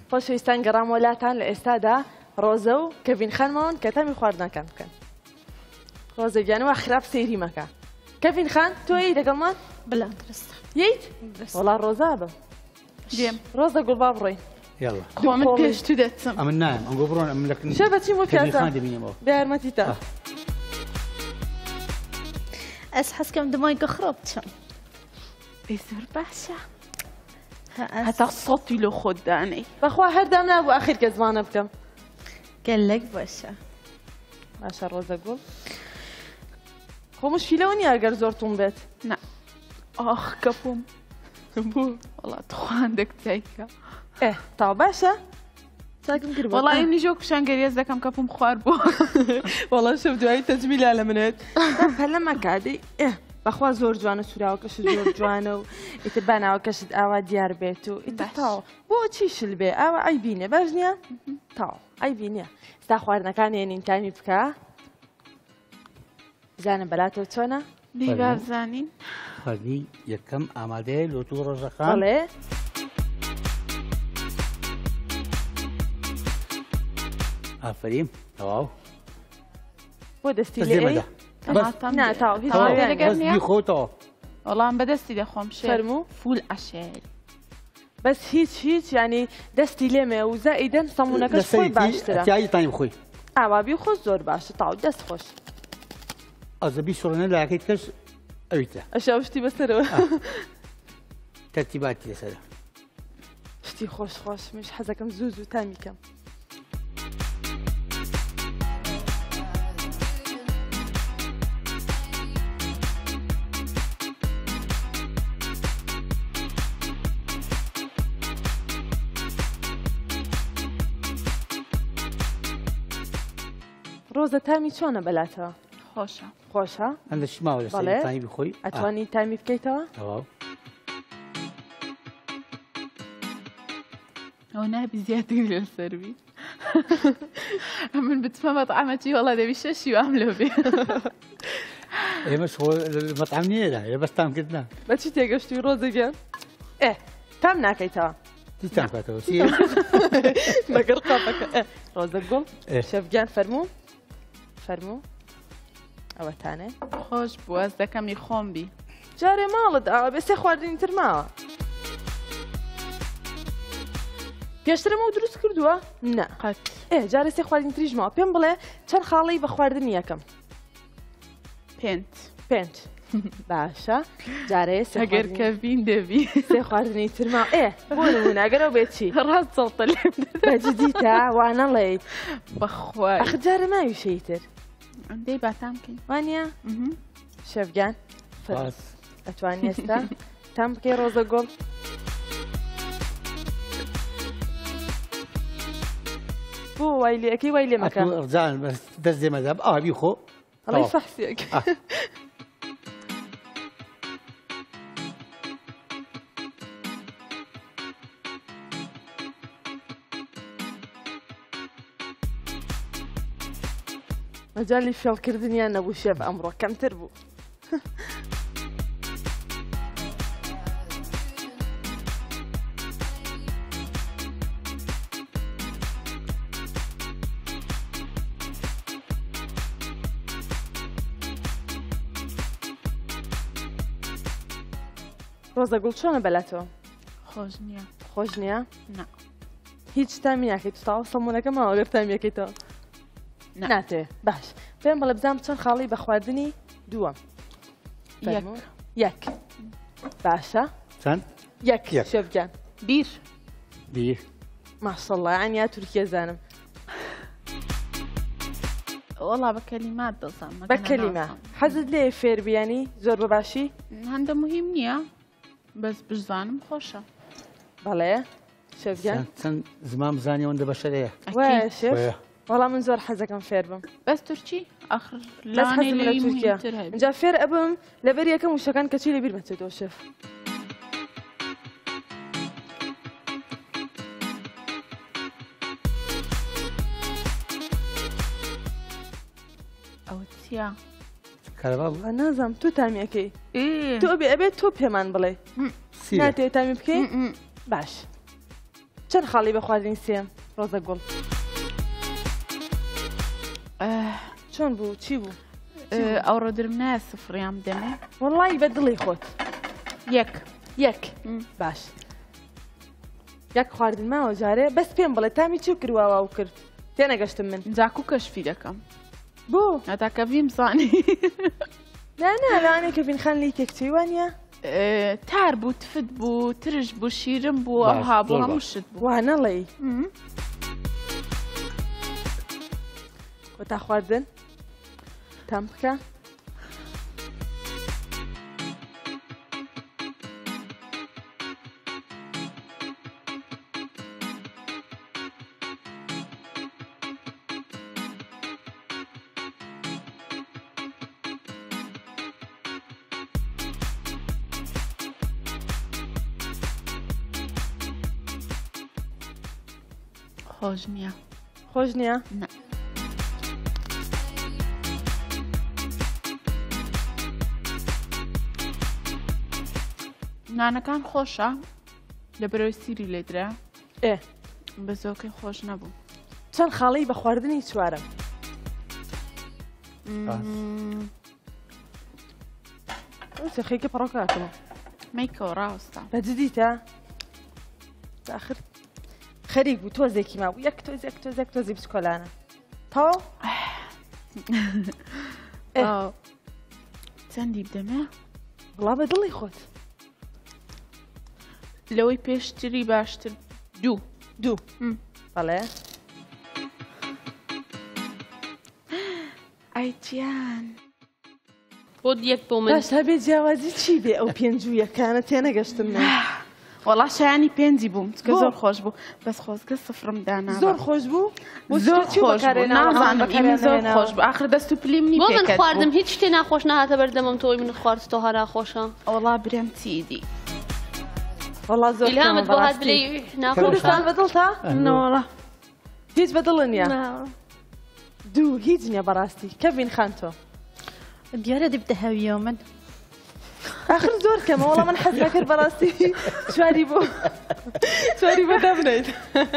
خۆشەویستان گەڕام وەلاتان لە ئێستادا ڕۆزە و کەڤین خانمەوەن کە تەمی خواردنەکان بکەن. ڕۆزە گیانەوە خراپ سەیری مەکە. کەڤین خان تۆی دەگەڵمان؟ بلا درستە. ییت؟ وەڵا ڕۆزا بم. دێم. ڕۆزە گوڵ با بڕۆین. يلا خۆ من پێش تو دەچم. ئەمن نایم ئەم بڕۆن ئەم لەکن شە بەچی بۆ پیاسە دەبینەوە. بێ یارمەتی تا. ئەس حەزکەم دمای گەخڕۆ بچم. بێ زۆر باشە. هەتا 100 کیلۆ خۆت دانەی. بەخوا هەردام نابوو ئاخیر کە زمانە بکەم. گەلێک باشە. باشە ڕۆزە گوڵ. خۆ مشکیلەوە نییە ئەگەر زۆر توم بێت. نا. ئاخ کەپوم. بوو وەڵا تخواندێک چایکە. تا باشە؟ چاکم کرد بۆ. وەڵای منیژۆ کوشانگەریەز دەکەم کەپوم خوار بوو. وەڵا شەو دوایی تەجمیلا لە منێت. هەلە مەکادی بەخوا زۆر جوانە سوراوەکەشت زۆر جوانە و ئیتر باناوەکەشت ئاوا دیار بێت و ئیتر تاوە بۆ چی شل بێ ئاوا ئایبینێ باش نییە؟ تاوە ئایبینە. ستا خواردنەکان هێنین تامی بکە. بزانم بەلاتەوە چۆنە؟ دی با بزانین. خەردی یەکەم ئامادەیە لۆتوو ڕۆژەکان؟ بەڵێ. ئافرین تەواو. بۆ دەستی لێ ناتاو هیچ بەس بیخۆتەوە. وەڵام بەدەستی دەخۆم فەرموو فول عەشێری. بەس هیچ ینی دەستی لێمێ و زائیدەن سەمونەکەش خۆی باشترە. تیایی تایم خۆی. ئاوابی خۆش زۆر باشە تاو دەست خۆش. ئەزەبی سۆڕەنە لایەکەیت کەس ئەویتە. ئەشا شتی بەسەرەوە. تەرتیباتی لەسەرە. شتی خۆش مش حەزەکەم زوو تامی کەم. ڕۆزە تامی چۆنە بەلاتەوە؟ خۆشە. خۆشە؟ ئەندە چی ماوە لەسەر تامی بخۆی؟ ئەتوانی تامی بکەیتەوە؟ تەواو. ئەو نابی زیاتر لەسەروی. من بتمە مەطعەمەتی وەڵا دەبی شەشی وام لێ بێ. ئێمەش مەطعەم نییە لە بەس تامکردنا. بەچی تێگەشتی ڕۆزە گیان؟ تام ناکەیتەوە. چی تام کاتەوە؟ مەگەر قاپەکە. ڕۆزە گوڵ شەفگیان فەرموو ئەوەتانێ خۆش بوەز دەکەمی خۆم بی. جارێ ماڵت ئاوە بێ سێ خواردنی تر ماوە. پێشترم و دروست کردووە؟ نا. جارێ سێ خواردنی تریژ ماوە. پێم بڵێ چەند خاڵی بە خواردنی یەکەم؟ 5. باشە. جارێ سێ ئەگەر کەڤین دەبی سێ خواردنی تر ماوە. بۆ نمونە ئەگەرەوە بێت چی؟ ڕاست چەڵتە لێم بەجددیتە وانەڵێ بەخوای. ئەخ جارە ماویشەی تر. ئەندەی باتام بکەین. وانە؟ شەفگیان ئەتوانی ئێستا تام بکەی ڕۆزە گوڵ. بۆ وای لێەکەی وای لێ مەکە. ڕجان دەست دێمەدا ئاوی خۆ. ئەڵی فەحسیەک. مەجالی فێڵکردنیان نەبوو شێف ئەمڕۆ کەمتر بوو. ڕۆزە گوڵ چۆنە بەلاتەوە؟ خۆش نییە. خۆش نییە؟ نا. هیچ تامی ناکەیت تاوە سەمونەکە ماوە ئەگەر تامیەکەیتەوە؟ ناتێ. باش پێم بەڵێ بزانم چەند خاڵی بە خواردنی دووەم؟ یەک. باشە. چەند؟ یەک شەفگیان. بیر. ماشەڵڵا یانیا تورکیە زانم. وەڵا بە کەلیمات دەزانم. بە کەلیمە. حەزت لێ فێر بیانی زۆر بەباشی؟ هەندە مهم نییە. بەس بزانم خۆشە. بەڵێ شەفگیان. چەند زمان بزانیەوە ئەوەندە بەشەرەیە. وایە شێف؟ وەڵام من زۆر حەزەکەم فێر بم. بەس تورکی؟ ئاخر بەس حەزم لە تورکیا. اینجا فێر ئەبم لەبەر یەکەم وشەکان کەچی لەبیر بچێتەوە شێف. ئەوە چییە؟ کارەبا نازانم تۆ تامیەکەی. تۆ ئەبێت تۆ پێمان بڵێ. ناتێ تامی بکەی؟ باش. چەند خاڵی بە خواردنی سێم ڕۆزە گوڵ چۆن بوو چی بوو ئەو ڕۆدرم نایە سفڕیان بدەمێ وەڵی بە دڵی خۆت یەک باش یەک خواردن ماوە جارێ بەس پێم بڵێ تامی چی کردواوە و کرد تێنەگەشتم من جاکو کەشفی دەکەم بۆ هەتاکە بیم زانی نانا لەوانەیە کە بینخان لی تێکچەی وانە تار بوو تفت بوو ترش بوو شیرم بوو ئەو هابوو هەموو شت بوو وانەڵێ وەتا خواردن تام بکە خۆش نییە خۆش نییە؟ نانەکان خۆشە لەبەرەوەی سیری لێدرا بە زۆکەی خۆش نەبوو چەند خاڵی بە خواردنی چوارم خێکە پڕۆکاتەوە مەیکەوە ڕاوەستا بەجددیتە داخر خەریک بوو تۆزێکی مابوو یەک تۆزی بچکۆلانە تاوە چەندی بدەمێ بڵا بە دڵی خۆت لەوەی پێشتری باشتر دوو بەڵێ ئایتیان بۆ یەک بۆ من باش هەبێ جیاوازی چی بێ ئەو پێنج و یەکانە تێنەگەشتم من وەڵا شایانی پێنجی بووم کە زۆر خۆش بوو بەس خۆزگە سفرم دانا زۆر خۆش بوو زۆر خۆش بوو نازانم ئیمە زۆر خۆش بوو ئاخر دەست و پلیم نی بۆ من خواردم هیچ شتێ ناخۆش نهاتە بەردەمم تۆی من خوارد تۆ هەرا خۆشە وەڵا برێم چیدی وەڵا زۆر ئیلهامت بۆ هات بلێ ناخۆشە بەدڵتا نەوەڵا هیچ بەدڵ نییە دوو هیچ نییە بەڕاستی کەڤین خان تۆ دیارە دەبتە هەویە من آخر زۆر کەمە وەڵام من حەز نەکرد بەڕاستی چواری بۆ دابنێت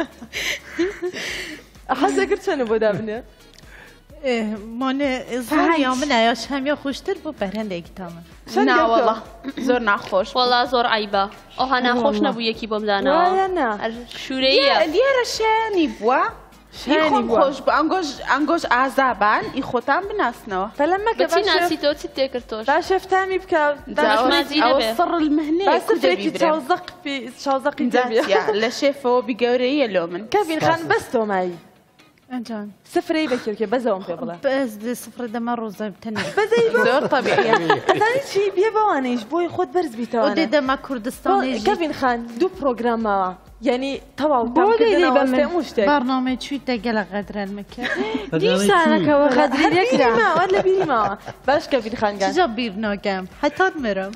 حەز نەکرد چەنە بۆ دابنێ مانە زانیا من ئایاش هەمیە خۆشتر بۆ بەرهەندێکی تامە ناوەڵا زۆر ناخۆش وەڵا زۆر عیبە ئەوها ناخۆش نەبوو یەکی بۆم داناوە شوورەیە دیارە شایانی بووە خۆم خۆش بوو ئەنگۆش ئازابان ئی خۆتان بناسنەوە فەلەمەکە بەچی ناسی تۆ چیت تێکرد تۆش با شەفتامی بکە ئەوە سڕ المهنەیە باسفرێکی چاوزەقی دەبێ لە شێفەوە بیگەورەیە لۆ من کەڤین خان بەس تۆمایی ئەنجان سفرەی بەکێکێ بەزەوەم پێ بڵێ بەس سفر دەما ڕۆزە بتەنێ بەزەی زۆر طبیعیە ئەزانی چی بێ بەوانەیش بۆی خۆت بەرز بیتەوە دێ دەما کوردستانی کەڤین خان دوو پرۆگرام ماوە یعنی تەواو تامکردنەوە شتێک بەرنامەی چوویتە گەلە غەدران مەکە دیسانەکەوە خەدریەکرا ماوە لە بیری ماوە باش کەڤین خانگان جا بیر ناگەم هەتات مرم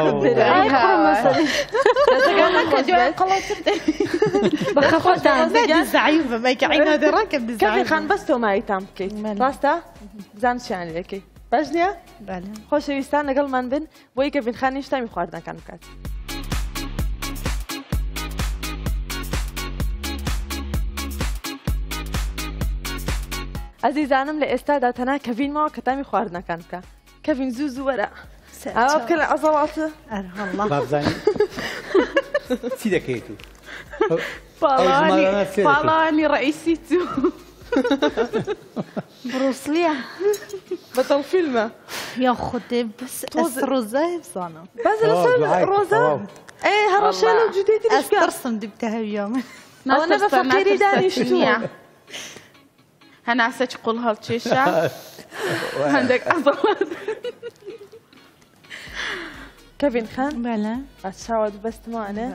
زعیف بەمەکە عینا دەڕاکەم کەڤین خان بەس تۆمایی تام بکەیت ڕاستە زان چیان لەکەی باش نییە خۆشەویستان لەگەڵمان بن بۆی کەڤین خانی شتامی خواردنەکان بکات ئەزیزانم لە ئێستادا تەنها کەڤین ماوە کە تامی خواردنەکان بکە کەڤین زوو وەرە ئەوە بکە لە عەزەڵاتە بابزانی چی دەکەیت و پاڵانی ڕئیسی تو بروسلیە بەتەڵ فیلمە یا خودێ بەس ڕۆزای بزانم باز لەسەر ڕۆزە هەڕەشە لە جودێتی ئەستەرسم دبتە هەویە من ئەوە نەبە فەقیری دانیشتووە هەناسەچ قوڵ هەڵکێشە هەندێک ئەزەڵات کەڤین خان بەلە چاوە بەستمانە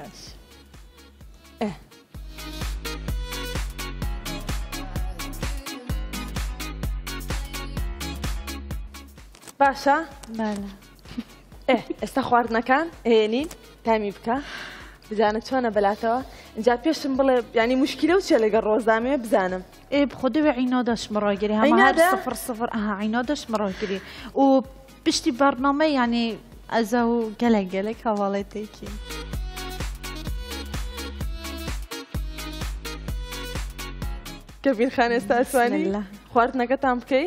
باشە بەلە ئێستا خواردنەکان هێنین تامی بکە بزانە چۆنە بەلاتەوە اینجا پێشم بڵێ ینی مشکلە و چێ لەگەڵ ڕۆزدامێ بزانم بخۆدەوێ عینۆدەش مڕاگیری هەمە هەر سفر سفر عینۆدەش مڕاگیری و پشتی بەرنامە ینی ئەزە و گەلێک هەواڵێتێکی کەڤین خان ئێستا ئەتوانی خواردنەکەتان بکەی؟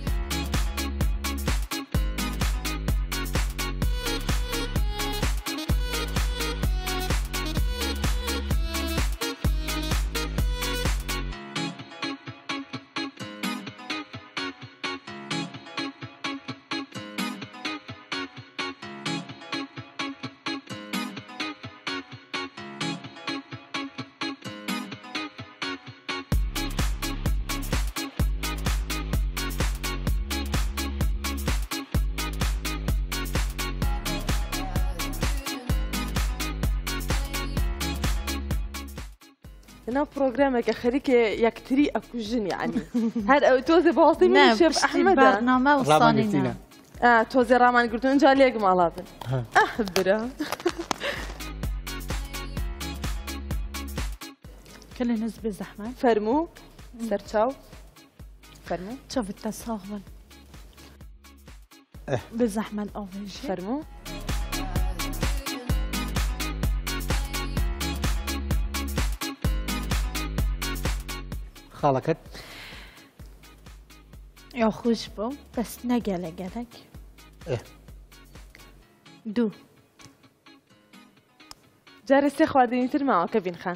لنا برنامج خريك يكتري أكوجن يعني هذا توزي باطي من شيف أحمد برنامج وصانينا توزي رامان قلتون جاليك مالابن أحبرا كل نسبة زحمة فرمو سرتشاو فرمو شوف التساغل بالزحمة الأول فرمو خالكت يا خوش بو بس نقلق قلق دو جارسي خواردني تر معه كفين خان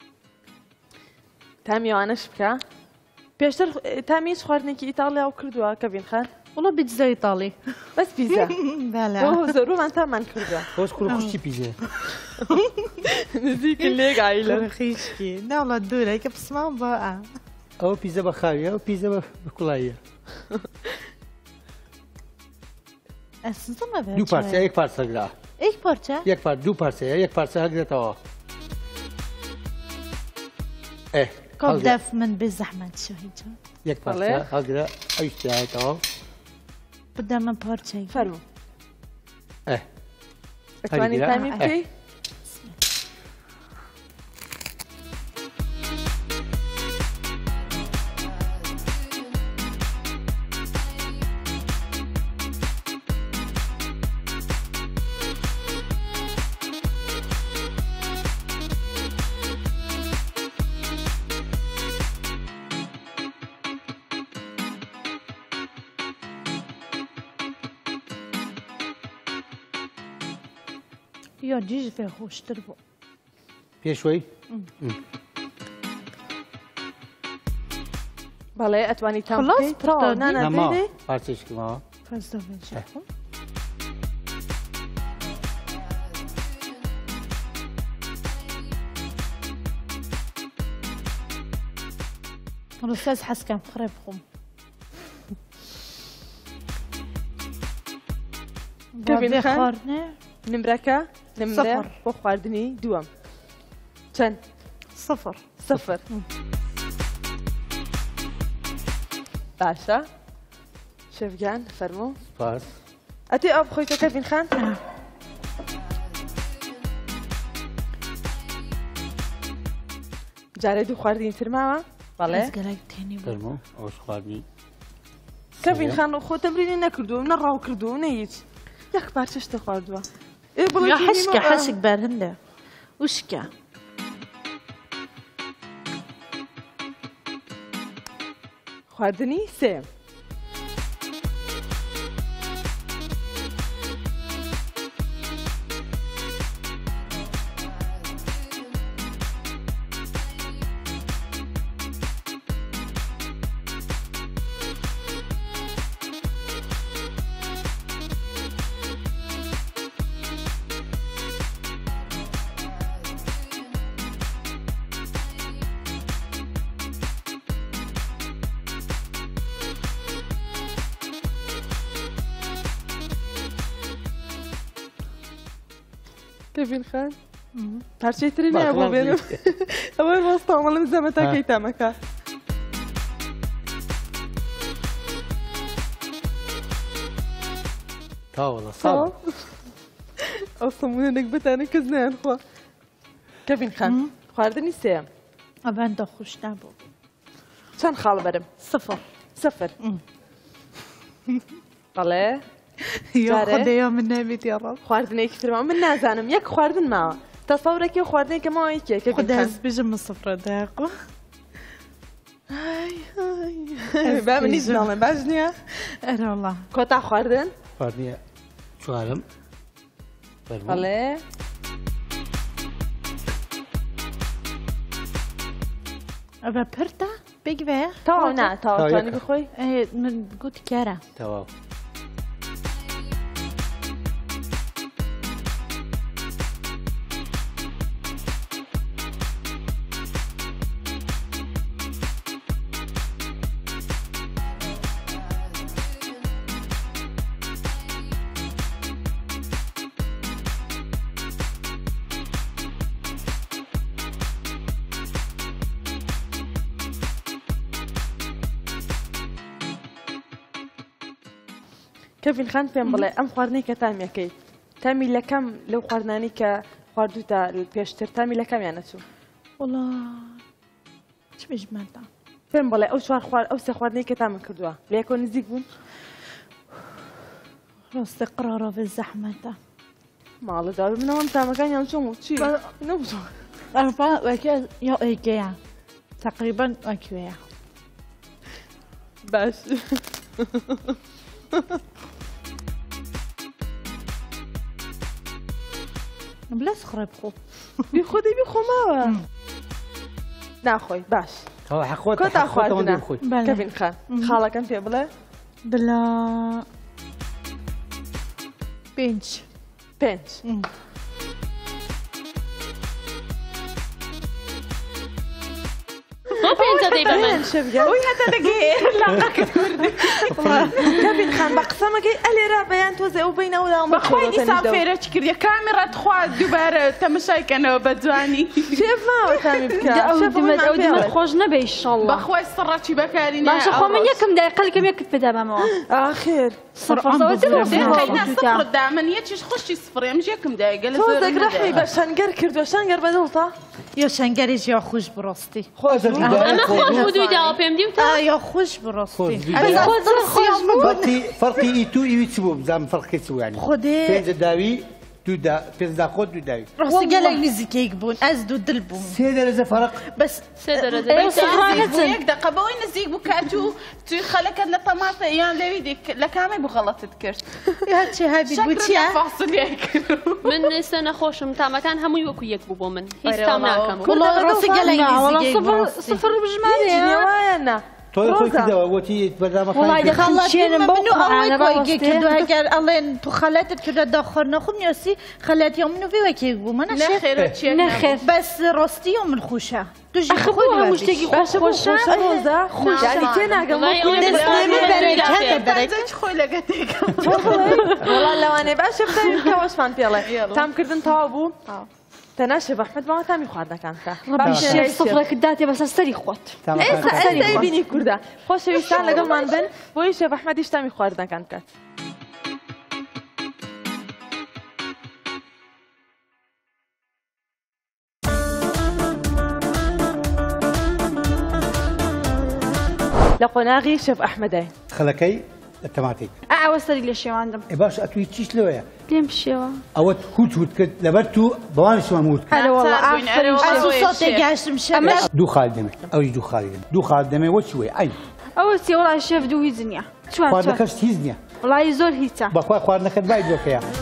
تامي وانش بكا بيشتر تاميش خواردني إيطاليا وكردوا كفين خان والله بيتزا إيطالي بس بيتزا بلا هو ضروري أنت ما نكردوا خوش كل خوشي بيزا نزيك اللي عائلة خيشكي لا والله الدولة هيك بسمع بقى أو بيزا بخارية أو بيزا بكولاية أساسا ما دو بارسة یک پارسه گرا یک پارچه؟ یک پار دو پارسه یک پارسه هجرة توا كم دف من بالزحمة شو هيك یک پارسه هجرة أيش توا بدنا من بارچه فرمو أتواني تامي بكي يا جيج فيه خوش تربو فيه شوي بالله أتواني تام خلاص برا نانا ما پارسش كما فازدوين شايفه الأستاذ حس كان خريب خم كيف خارني نمركا نمرة بو خواردني دوام چند؟ صفر باشا شفقان فرمو باس أتي أب خويتو كيفين خان؟ جاري دو خواردين تر ماما؟ بله؟ قلق تاني فرمو أوش خواردني كيفين خان خو تمريني نكردو نراو كردو نيج ياك بارشش تخواردوا يا حشكة بارهنده وشكا خواردني سيم كيفين خان؟ پارچه تری نه ابو بینم اول واسطه عملم زمتا کی تامکا تا والله صار اصلا من نكبت انا كزنان خو كيفين خان خواردني سيم أبان دخوش نبو چند خال برم صفر بله يا خديا من نبيت يا رب خواردني كثير من نازانم يك خواردن ما تصورك يا خواردني كما هيك كيف خدها بيجي من صفر داقو با منیش ناڵێ باش نییە؟ ئەرە وڵا کۆتا خواردن؟ خواردنیە چوارم بەڵێ ئەبە پرتە بگوێ تەواو نا تاواتوانی بخۆی؟ من گوتی کارە تەواو کەڤین خان پێم بڵێ ئەم خواردنەی کە تام یەکەیت تامی لەکەم لەو خواردنانی کە خواردوتە پێشتر تامی لەکەمیان نەچوو وڵا چ بژمەتە پێم بڵێ ئەو ئەو سێ خواردنەی کە تامە کردووە لە یەکەوە نزیک بوون ڕاستی قڕارە بە زەحمەتە ماڵە داوی منەوەم تامەکانیان چۆن و چی نەبوو ئەرفا وەکە یا ئەیگەیە تقریبا وەکوێیە باش بلاس خڕێ بخۆ بیخۆدەی بیخۆماوە ناخۆی باش کۆتا خواردنە کەڤین خان خاڵەکەم پێ بڵێ بلا 5 پێنجە دەی بە من ئەوی هەتا دەگەێ لاقەکەت کوردی کەڤین خان بە قسەمەکەی ئەلێرا بەیان تۆزێ ئەو بینەوەدا بەخوای دیسان فێرەچ کردیە کامێرات خوا دووبارە تەمەشایکەنەوە بە جوانی شێف ماوە تامی بکە ئەو دیمەت خۆش نەبێ ئینشاڵڵا بەخوای سڕەچی بەکاری باشە خۆ من یەکم دایقەلکەم یەکت پێدامەوە ئاخر سفردا من یەکیش خۆشی سفڕ ئەمژ یەکم دایگە لە تۆ دەگرەحی بە شەنگەر کردووە شەنگەر بەدڵتە یا شەنگەریش یا خوش بڕاستی ئەمە خۆش بوو دوی داوە پێم دیوتە یا خوش بڕاستی فەرقی ئیتو ئیوی چ بوو بزانم فەرقی چ بوو یعنی خودێ پێنجە داوی پێنجدا خۆت دوو داوی ڕاستی گەلێک نزیکەیەک بوون ئەس دوو دڵ بووم سێ دەرەجە فەرق بەس سێ دەرەجە یەک دقە بەوەی نزیک بوو کات و توی خەلەکەت لە تەماتە یان لەوی لە کامێ بوو غەڵەتت کرد هەرچی هەبی بووچیە فاصلیای کرد من ئێستا نەخۆشم تامەکان هەمووی وەکو یەک بوو بۆ من هیچ تام ناکەم ڕاستی گەلێک نزیکەیەک سفر بژمارێ وایە تۆی خۆی کردەوە وەتی بەردامەکان خەڵەتێنم بەو ئەوەی کردو ئەگەر ئەڵێن تو خەلەتت کردە داخۆر نەخۆم نیاسی خەلەتی من وێوەکێک بوو منە نەخێر بەس ڕاستی و من خوشە توش خۆ هەموو شتێکی خۆشە خۆشانی تێ ناگەم خۆی لەگەتێکم وەڵا لەوانەیە باشە بزانین کەوەشمان پێڵێ تامکردن تەواو بوو تەنها شێف ئەحمەد ماوە تامی خواردنەکان کە شێف سفرەکەت داتێ بەسەر سەری خۆت ئێستا بینی کووردە خۆشەویستان لەگەڵمان بن بۆی شێف ئەحمەدیش تامی خواردنەکان بکات لە قۆناغی شێف ئەحمەدای خەلەکەی تەماتێک ئەوە سەری لە شێواندم ئێ باش ئەتوی چیش لەوەیە لێم شێوە ئەوەت هوت کرد لەبەر تو بەوانشمان وت کرد گەشتم شەمە دوو خاڵ دەمێت ئەوش دوو خاڵی دەمێت دوو خاڵ دەمێت وەچی وێ ئەی ئەوە سێ وڵای شێف دوو هیچ نییە خواردنەکەش هیچ نییە وڵی زۆر هیچە بەخوای خواردنەکەت بای دۆکەیە